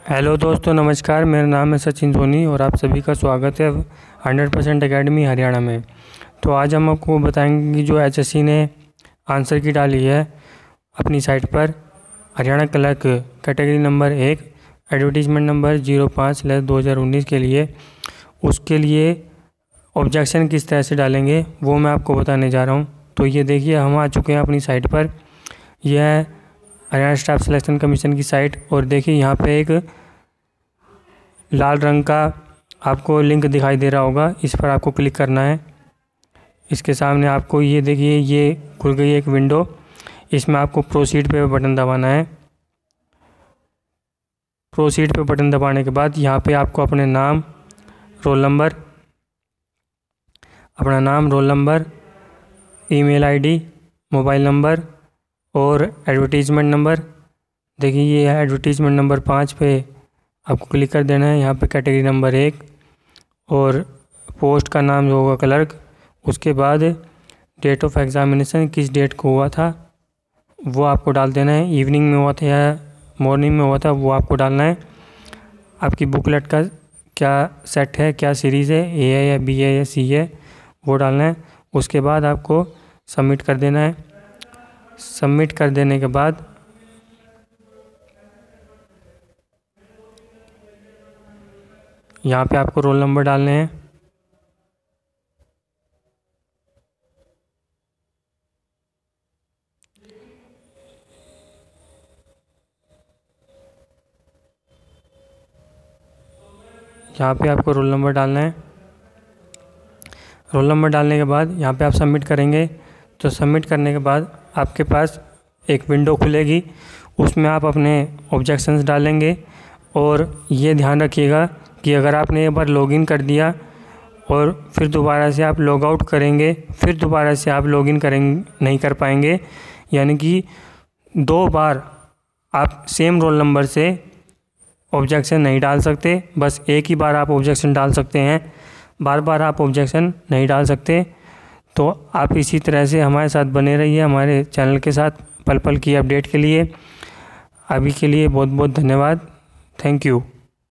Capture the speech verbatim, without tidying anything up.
Hello दोस्तों, नमस्कार। मेरा नाम है सचिन धोनी और आप सभी का स्वागत है हंड्रेड परसेंट एकेडमी हरियाणा में। तो आज हम आपको बताएंगे कि जो एचएससी ने आंसर की डाली है अपनी साइट पर, हरियाणा क्लर्क कैटेगरी नंबर एक एडवर्टीजमेंट नंबर जीरो पाँच स्लैश दो हज़ार उन्नीस के लिए, उसके लिए ऑब्जेक्शन किस तरह से डालेंगे वो मैं आपको बताने जा रहा हूँ। तो ये देखिए, हम आ चुके हैं अपनी साइट पर। यह है हरियाणा स्टाफ सिलेक्शन कमीशन की साइट और देखिए यहाँ पे एक लाल रंग का आपको लिंक दिखाई दे रहा होगा, इस पर आपको क्लिक करना है। इसके सामने आपको ये देखिए ये खुल गई एक विंडो, इसमें आपको प्रोसीड पे बटन दबाना है। प्रोसीड पे बटन दबाने के बाद यहाँ पे आपको अपने नाम, रोल नंबर, अपना नाम, roll number, email ID, mobile number और एडवर्टीजमेंट नंबर, देखिए ये है एडवर्टीजमेंट नंबर पाँच पे आपको क्लिक कर देना है। यहाँ पे कैटेगरी नंबर एक और पोस्ट का नाम जो होगा क्लर्क, उसके बाद डेट ऑफ एग्ज़ामिनेशन किस डेट को हुआ था वो आपको डाल देना है। इवनिंग में हुआ था या मॉर्निंग में हुआ था वो आपको डालना है। आपकी बुकलेट का क्या सेट है, क्या सीरीज़ है, ए है या बी है या सी है, वो डालना है। उसके बाद आपको सबमिट कर देना है। सबमिट कर देने के बाद यहाँ पे आपको रोल नंबर डालने हैं। यहाँ पे आपको रोल नंबर डालना है। रोल नंबर डालने के बाद यहाँ पे आप सबमिट करेंगे। तो सबमिट करने के बाद आपके पास एक विंडो खुलेगी, उसमें आप अपने ऑब्जेक्शंस डालेंगे। और ये ध्यान रखिएगा कि अगर आपने एक बार लॉगिन कर दिया और फिर दोबारा से आप लॉग आउट करेंगे, फिर दोबारा से आप लॉगिन करेंगे नहीं कर पाएंगे। यानी कि दो बार आप सेम रोल नंबर से ऑब्जेक्शन नहीं डाल सकते, बस एक ही बार आप ऑब्जेक्शन डाल सकते हैं, बार बार आप ऑब्जेक्शन नहीं डाल सकते। तो आप इसी तरह से हमारे साथ बने रहिए, हमारे चैनल के साथ पल पल की अपडेट के लिए। अभी के लिए बहुत बहुत धन्यवाद। Thank you.